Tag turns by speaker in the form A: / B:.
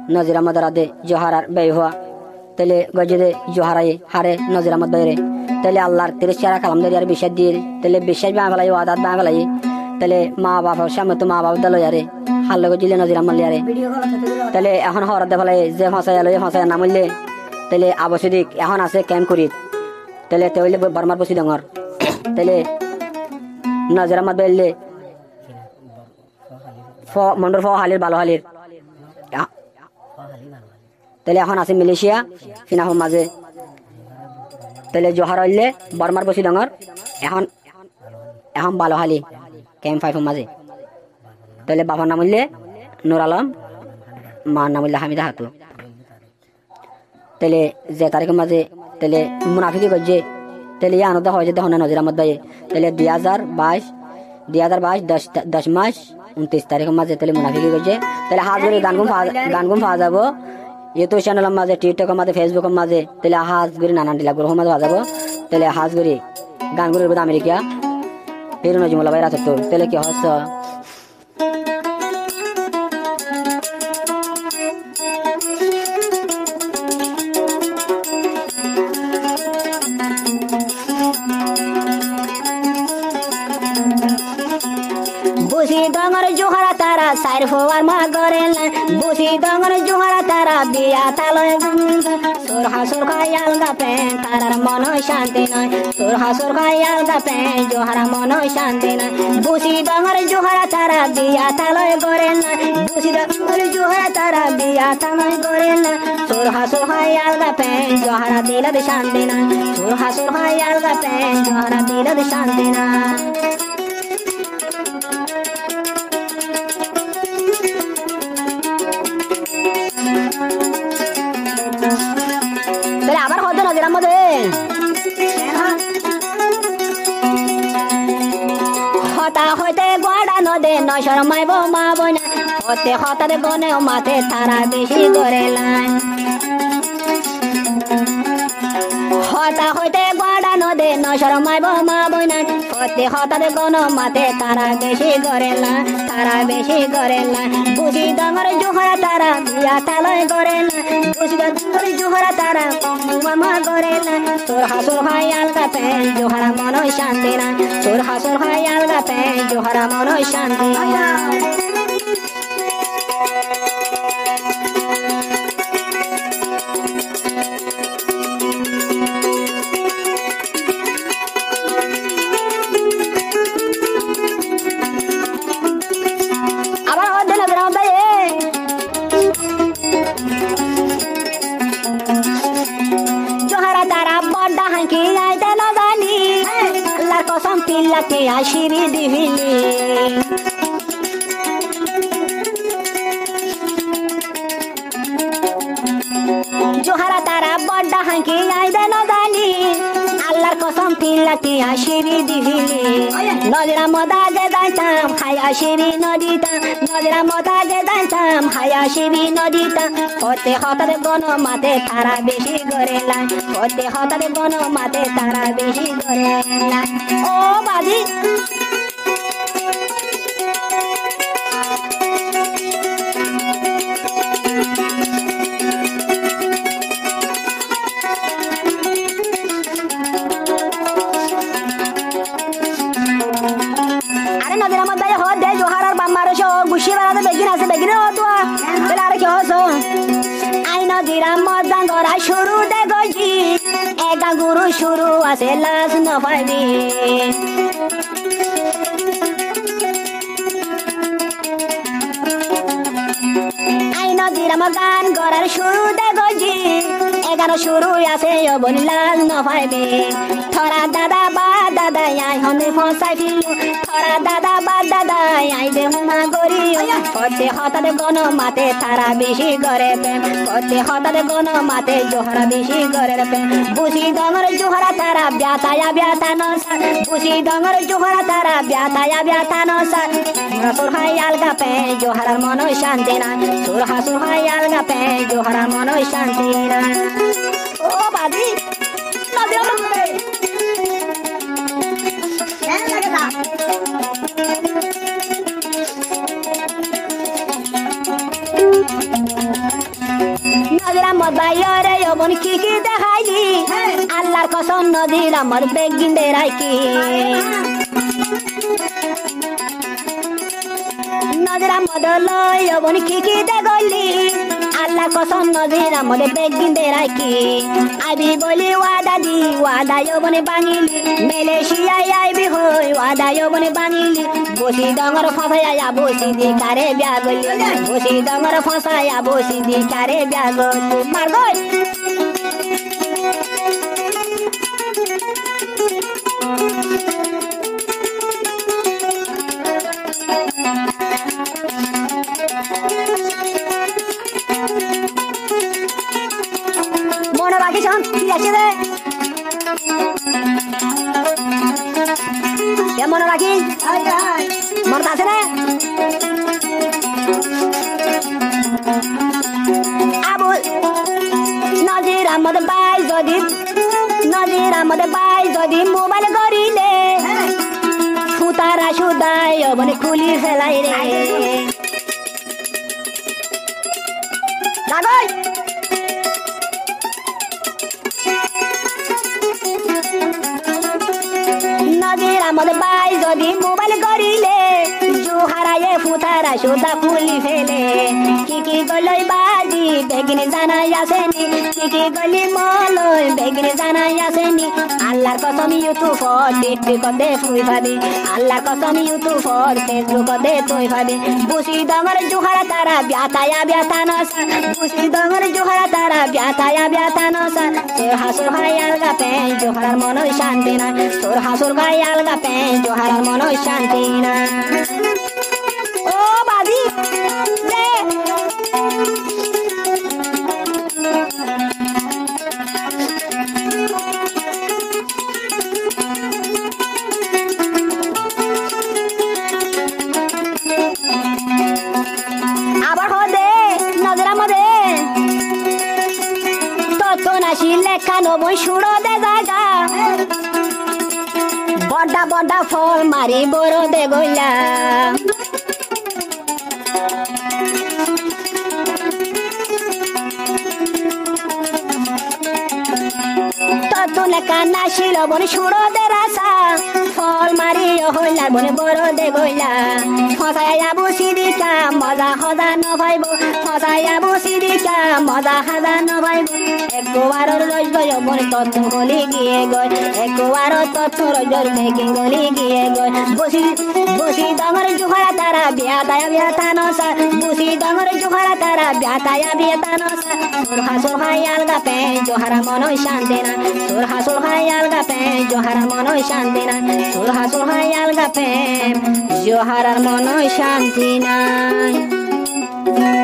A: নজির আহমদ রাদে জোহারার ব্যয় হওয়া তাহলে গজে জোহারাই হারে নজির আহমদ বাইরে তাহলে আল্লাহর 30 কালাম ধরে আর বিশ্বাস দিয়ে তাহলে বিশ্বাস বাঙালাই ওয়াদাত বাঙালাই তাহলে মা বাবার সামনে তো মা বাবা দল আরে হাল্লা গজিলে নজির আহমদ আরে তাহলে এখন হরাত দেখালাই যে ফাঁসাই আলো ফাঁসাই নাম হইলে তাহলে আবশ্যিক এখন আছে ক্যাম্প করি তাহলে তেইলে বর্মার বসি ডাঙর তাহলে নজির আহমদ বাইলে মন্ডর ফ হালির ভালো হালির তাহলে এখন আছে মালয়েশিয়া ফিনাহম মাঝে তাহলে জোহার হইলে বর্মার বসি ডাঙর এখন এখন ভালো হালি ক্যাম্প 5 মাঝে তাহলে বাবার নাম হইলে নূর আলম মার নাম হইলে হামিদা হাতু তাহলে যে তারিখের মাঝে তাহলে মুনাফিকি করছে তাহলে ইয়ে আনন্দ হয় যে দেখো না নজির আহমদ ভাই তাহলে 2022 10 মাস 29 তারিখের মাঝে তাহলে মুনাফিকি করছে তাহলে হাত ধরে গানগুম পাওয়া যাবো ইউটিউব চ্যানেলের মাঝে টিকটকের মাঝে ফেসবুকের মাঝে তাহলে হাজ করি নানান ডিলা গ্রহ মাঝে বাজাবো তাহলে হাজ করি গানগুলির বোধ আমেরিকা ফির নজিমুল্লাহ ভাই রাত তাহলে কি হচ্ছে বুঝি ডঙর জোহারা তারা সাইর হওয়ার মা করে না বুঝি ডঙর জোহারা তারা বিয়া তালয় সুরহা সুরখাই আলগা পেন তারার মন শান্তি নয় সুরহা সুরখাই আলগা পেন জোহারা মন শান্তি নয় বুঝি ডঙর জোহারা তারা বিয়া তালয় করে না বুঝি ডঙর জোহারা তারা বিয়া তালয় করে না সুরহা সুরখাই আলগা পেন জোহারা দিলত শান্তি নয় সুরহা সুরখাই আলগা পেন জোহারা দিলত শান্তি না আবার হতে নজির আহমদ হতা হইতে গোয়াডা নদে নশর মাইব মা বইনা হতে হতাতে গনে মাতে তারা বেশি করে লাইন হতা হইতে গোয়াডা নদে নশর মাইব মা বইনা হতে হতাতে গন মাতে তারা বেশি করে না তারা বেশি করে না বুঝি ডঙর জোহরা তারা বিয়া তালয় করে না বুঝি ডঙর জোহরা তারা মামা করে না তোর হাসুর ভাই আলগা পেন জোহরা মন শান্তি না তোর হাসুর ভাই আলগা পেন জোহরা মন শান্তি না পিল্লাকে আশিরি দিবিলি জোহারা তারা বড্ডা হাঁকি আইদে নদানি আল্লাহর কসম পিল্লাকে আশিরি দিবিলি নজরা মদাগে দাইতাম খায়া শিরি নদীতা নজরা মদাগে দাইতাম খায়া শিরি নদীতা হতে হতারে গণ মাতে তারা বেশি করে লাই হতে হতারে গণ মাতে তারা বেশি করে লাই ও বাজি শুরু দেখি একা গুরু শুরু আছে লাজ নপাবি আই নদীর আমার গান করার শুরু দেখি এগারো শুরু আছে বলি লাজ নপাবি থরা দাদা বা দাদা আই হনে ফসাই দিল থরা দাদা বা দাদা আই দে মা গরি হতে হতাতে গণ মাতে তারা বেশি করে প্রেম হতে হতাতে গণ মাতে জোহরা বেশি করে প্রেম বুঝি ডঙর জোহরা তারা ব্যাতায়া ব্যাতা নসা বুঝি ডঙর জোহরা তারা ব্যাতায়া ব্যাতা নসা সুরহাই আলগা পে জোহরার মন শান্তি না সুরহাই আলগা পে জোহরার মন শান্তি না ও বাজি নদী লাগে না রহমত ভাইরে অবন কি কি দেখাইলি আল্লাহর কসম নদীর আমার বেগিন দে রাইকি নদীর মদলয় অবন কি কি দেখলি আল্লাহ কসম নদীর আমাদের বেগিন দে রাইকি আইবি বলি ওয়াদা দি ওয়াদা অবনে বাঙিলি মালয়েশিয়ায় আইবি হই ওয়াদা অবনে বাঙিলি বসি ডঙর ফসায়া বসি দি কারে বিয়া গলি বসি ডঙর ফসায়া বসি দি কারে বিয়া গলি মার গই মনে রাখিস কি আছে রে মনে রাখিস মনে আছে রে আবু নজির আহমদ ভাই যদি মোবাইল করিলে সুতারা সুদাই অবনে খুলি ফেলাই রে কাগজ নদীর আমাদের ভাই যদি মোবাইল করিলে জোহারায়ে ফুতারা সুতা খুলি ফেলে কি কি গলই বাজি বেগিনি জানাই আসেনি কি কি গলি মলই বেগিনি জানাই আসেনি আল্লাহর কসম ইউটিউব টিকটক দে তুই ভাবি আল্লাহর কসম ইউটিউব ফেসবুক দে তুই ভাবি বুসি ডঙর জোহারা তারা ব্যাতায়া ব্যাতানসা বুসি ডঙর জোহারা তারা ব্যাতায়া ব্যাতানসা তোর হাসুর ভাই আলগা পে জোহারার মন শান্তি না তোর হাসুর ভাই আলগা পে জোহারার মন শান্তি না ও বাদি দে আবার হদে নজরা মদে তত নাসি লেখা নবই সুড়ো দে জায়গা বড্ডা বড্ডা ফল মারি বড় দে গইলা তত লেখা নাসি লবণ সুড়ো দে রাসা ফল মারি হইলা বনে বড় দে গইলা ফসায়া বসি দিকা মজা হজা নভাইব ফসায়া বসি দিকা মজা হাজা নভাইব একবারর রজ গয় বনে তত গলি গিয়ে গয় একবারর তত রজর মেকি গলি গিয়ে গয় বসি ডঙর জোহারা তারা বিয়াতায়া বিয়াতানসা বসি ডঙর জোহারা তারা বিয়াতায়া বিয়াতানসা তোর হাসুর ভাই আলগা পে জোহারা মনই শান্তি না তোর হাসুর ভাই আলগা পে জোহারা মনই শান্তি না তোর হাসুর ভাই আলগা পে জোহারার মনই শান্তি নাই